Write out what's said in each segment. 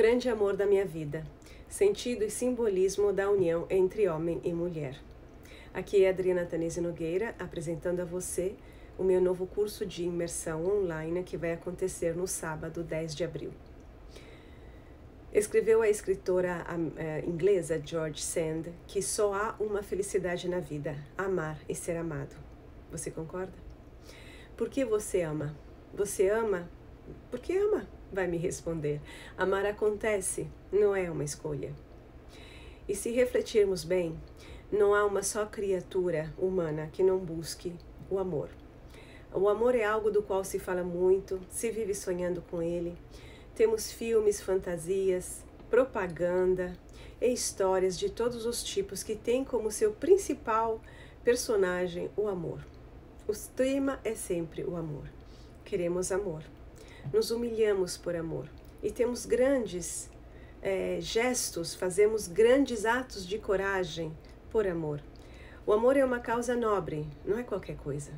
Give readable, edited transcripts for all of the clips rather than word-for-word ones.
grande amor da minha vida, sentido e simbolismo da união entre homem e mulher. Aqui é Adriana Tanese Nogueira, apresentando a você o meu novo curso de imersão online que vai acontecer no sábado, 10 de abril. Escreveu a escritora inglesa George Sand que só há uma felicidade na vida, amar e ser amado. Você concorda? Por que você ama? Você ama porque ama, vai me responder. Amar acontece, não é uma escolha. E se refletirmos bem, não há uma só criatura humana que não busque o amor. O amor é algo do qual se fala muito, se vive sonhando com ele. Temos filmes, fantasias, propaganda e histórias de todos os tipos que têm como seu principal personagem o amor. O tema é sempre o amor. Queremos amor. Nos humilhamos por amor. E temos grandes gestos, fazemos grandes atos de coragem por amor. O amor é uma causa nobre, não é qualquer coisa.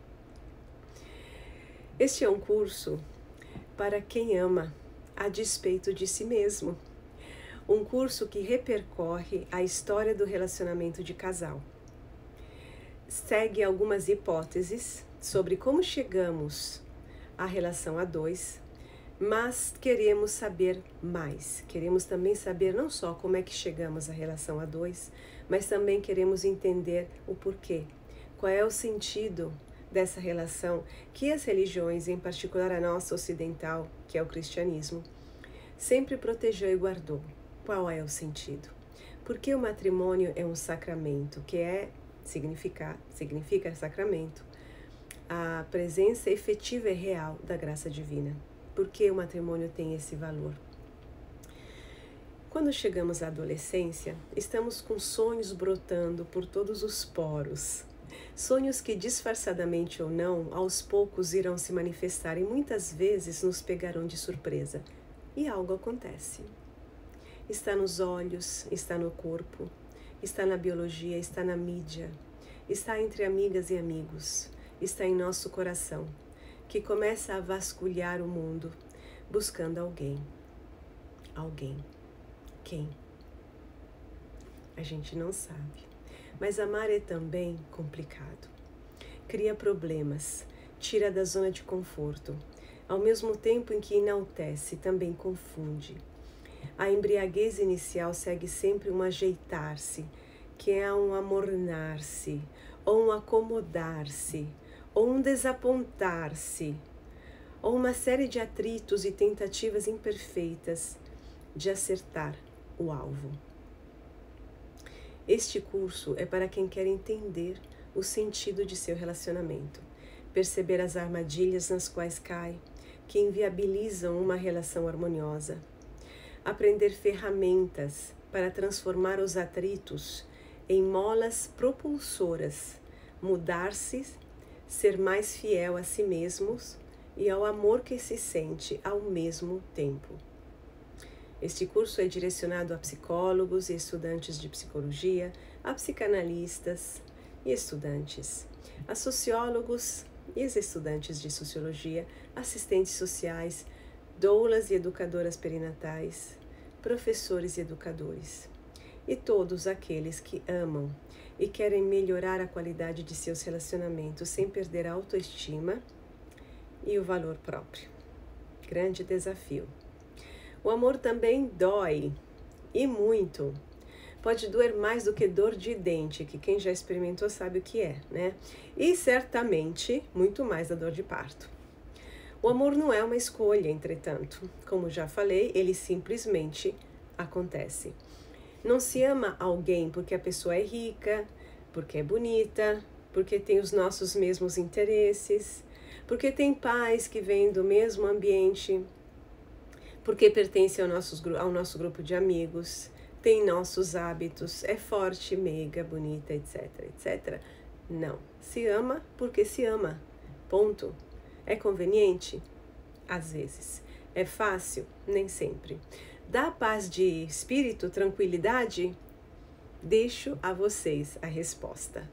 Este é um curso para quem ama a despeito de si mesmo. Um curso que repercorre a história do relacionamento de casal. Segue algumas hipóteses sobre como chegamos à relação a dois, mas queremos saber mais. Queremos também saber não só como é que chegamos à relação a dois, mas também queremos entender o porquê. Qual é o sentido dessa relação que as religiões, em particular a nossa ocidental, que é o cristianismo, sempre protegeu e guardou. Qual é o sentido? Porque o matrimônio é um sacramento, que significa sacramento, a presença efetiva e real da graça divina. Por que o matrimônio tem esse valor? Quando chegamos à adolescência, estamos com sonhos brotando por todos os poros. Sonhos que, disfarçadamente ou não, aos poucos irão se manifestar e muitas vezes nos pegarão de surpresa. E algo acontece. Está nos olhos, está no corpo, está na biologia, está na mídia, está entre amigas e amigos, está em nosso coração, que começa a vasculhar o mundo, buscando alguém. Alguém. Quem? A gente não sabe. Mas amar é também complicado. Cria problemas, tira da zona de conforto. Ao mesmo tempo em que enaltece, também confunde. A embriaguez inicial segue sempre um ajeitar-se, que é um amornar-se, ou um acomodar-se, ou um desapontar-se, ou uma série de atritos e tentativas imperfeitas de acertar o alvo. Este curso é para quem quer entender o sentido de seu relacionamento, perceber as armadilhas nas quais cai, que inviabilizam uma relação harmoniosa, aprender ferramentas para transformar os atritos em molas propulsoras, mudar-se, ser mais fiel a si mesmos e ao amor que se sente ao mesmo tempo. Este curso é direcionado a psicólogos e estudantes de psicologia, a psicanalistas e estudantes, a sociólogos e estudantes de sociologia, assistentes sociais, doulas e educadoras perinatais, professores e educadores, e todos aqueles que amam e querem melhorar a qualidade de seus relacionamentos sem perder a autoestima e o valor próprio. Grande desafio. O amor também dói, e muito. Pode doer mais do que dor de dente, que quem já experimentou sabe o que é, né? E certamente muito mais da dor de parto. O amor não é uma escolha, entretanto. Como já falei, ele simplesmente acontece. Não se ama alguém porque a pessoa é rica, porque é bonita, porque tem os nossos mesmos interesses, porque tem pais que vêm do mesmo ambiente, porque pertence ao nosso grupo de amigos, tem nossos hábitos, é forte, meiga, bonita, etc, etc. Não. Se ama porque se ama. Ponto. É conveniente? Às vezes. É fácil? Nem sempre. Dá paz de espírito, tranquilidade? Deixo a vocês a resposta.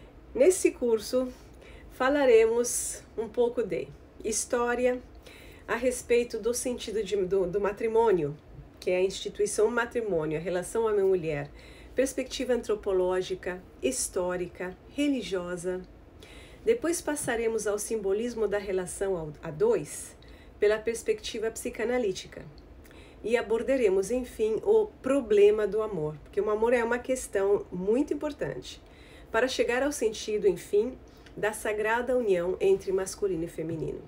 Nesse curso, falaremos um pouco de história, a respeito do sentido do matrimônio, que é a instituição matrimônio, a relação homem-mulher, perspectiva antropológica, histórica, religiosa. Depois passaremos ao simbolismo da relação a dois, pela perspectiva psicanalítica. E abordaremos, enfim, o problema do amor, porque o amor é uma questão muito importante, para chegar ao sentido, enfim, da sagrada união entre masculino e feminino.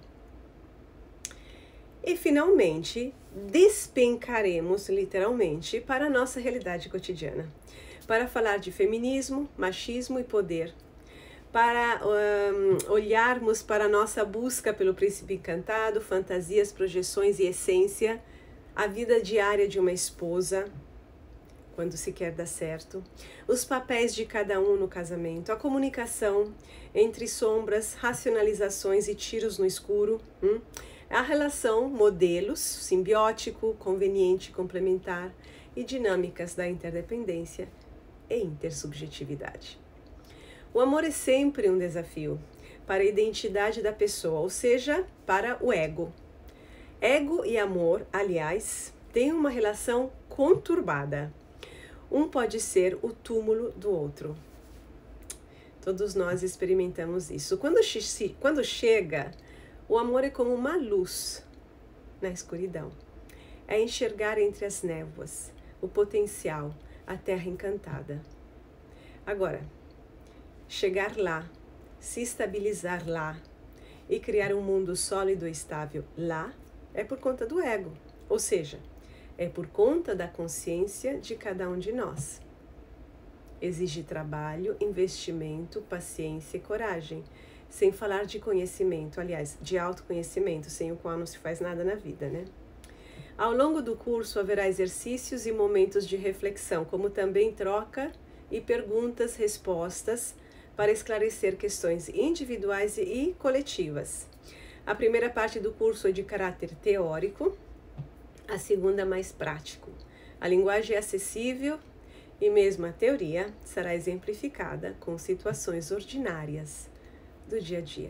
E, finalmente, despencaremos, literalmente, para a nossa realidade cotidiana, para falar de feminismo, machismo e poder, para olharmos para a nossa busca pelo príncipe encantado, fantasias, projeções e essência, a vida diária de uma esposa, quando se quer dar certo, os papéis de cada um no casamento, a comunicação entre sombras, racionalizações e tiros no escuro, a relação, modelos, simbiótico, conveniente, complementar e dinâmicas da interdependência e intersubjetividade. O amor é sempre um desafio para a identidade da pessoa, ou seja, para o ego. Ego e amor, aliás, têm uma relação conturbada. Um pode ser o túmulo do outro. Todos nós experimentamos isso. Quando chega, o amor é como uma luz na escuridão. É enxergar entre as névoas o potencial, a terra encantada. Agora, chegar lá, se estabilizar lá e criar um mundo sólido e estável lá, é por conta do ego, ou seja, é por conta da consciência de cada um de nós. Exige trabalho, investimento, paciência e coragem, sem falar de conhecimento, aliás, de autoconhecimento, sem o qual não se faz nada na vida, né? Ao longo do curso haverá exercícios e momentos de reflexão, como também troca e perguntas-respostas para esclarecer questões individuais e coletivas. A primeira parte do curso é de caráter teórico, a segunda mais prático. A linguagem é acessível e mesmo a teoria será exemplificada com situações ordinárias do dia a dia.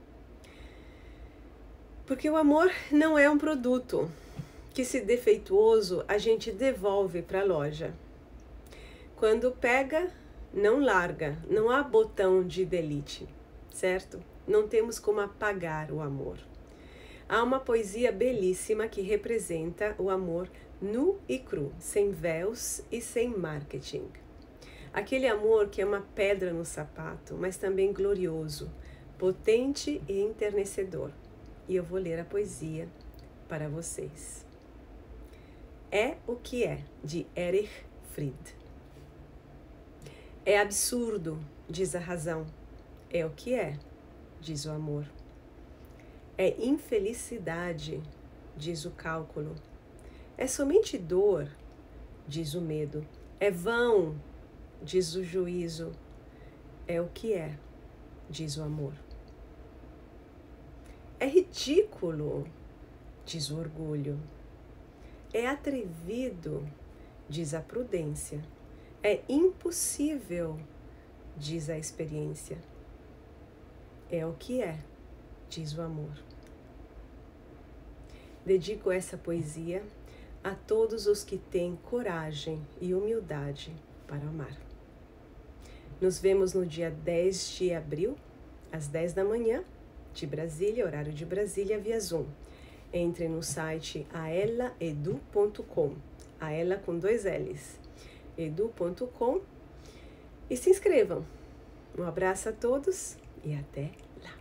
Porque o amor não é um produto que, se defeituoso, a gente devolve para a loja. Quando pega, não larga, não há botão de delete, certo? Não temos como apagar o amor. Há uma poesia belíssima que representa o amor nu e cru, sem véus e sem marketing. Aquele amor que é uma pedra no sapato, mas também glorioso, potente e enternecedor. E eu vou ler a poesia para vocês. É o que é, de Erich Fried. É absurdo, diz a razão. É o que é, diz o amor. É infelicidade, diz o cálculo. É somente dor, diz o medo. É vão, diz o juízo. É o que é, diz o amor. É ridículo, diz o orgulho. É atrevido, diz a prudência. É impossível, diz a experiência. É o que é, diz o amor. Dedico essa poesia a todos os que têm coragem e humildade para amar. Nos vemos no dia 10 de abril, às 10 da manhã, de Brasília, horário de Brasília, via Zoom. Entre no site aelaedu.com, aela com 2 L's, edu.com, e se inscrevam. Um abraço a todos e até lá!